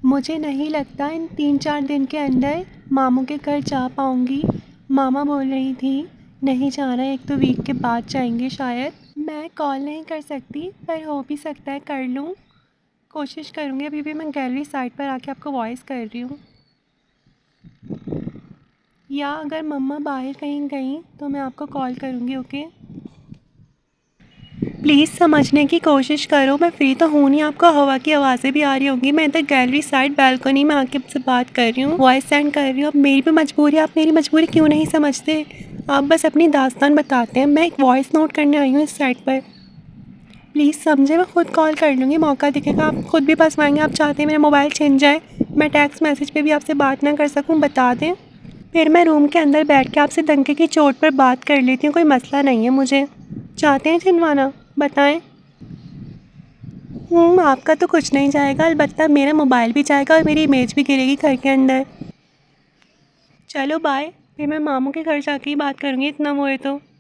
मुझे नहीं लगता इन 3-4 दिन के अंदर मामू के घर जा पाऊँगी। मामा बोल रही थी नहीं जाना, एक तो वीक के बाद जाएंगे शायद। मैं कॉल नहीं कर सकती पर हो भी सकता है कर लूँ, कोशिश करूँगी। अभी भी मैं गैलरी साइड पर आके आपको वॉइस कर रही हूँ। या अगर मम्मा बाहर कहीं गई तो मैं आपको कॉल करूँगी। ओके, प्लीज़ समझने की कोशिश करो, मैं फ्री तो हूँ नहीं। आपको हवा की आवाज़ें भी आ रही होंगी। मैं इधर गैलरी साइड बैल्कनी में आके आपसे बात कर रही हूँ, वॉइस सेंड कर रही हूँ। अब मेरी भी मजबूरी है, आप मेरी मजबूरी क्यों नहीं समझते? आप बस अपनी दास्तान बताते हैं। मैं एक वॉइस नोट करने आई हूँ इस साइड पर, प्लीज़ समझे। मैं ख़ुद कॉल कर लूँगी, मौका दिखेगा आप खुद भी फंसवाएंगे। आप चाहते हैं मेरा मोबाइल छिन जाए, मैं टेक्स्ट मैसेज पे भी आपसे बात ना कर सकूँ, बता दें। फिर मैं रूम के अंदर बैठ के आपसे डंके की चोट पर बात कर लेती हूँ, कोई मसला नहीं है मुझे। चाहते हैं छिनवाना, बताएं। आपका तो कुछ नहीं जाएगा, अलबत्ता मेरा मोबाइल भी जाएगा और मेरी इमेज भी गिरेगी घर के अंदर। चलो बाय, फिर मैं मामू के घर जाके ही बात करूँगी इतना वो है तो।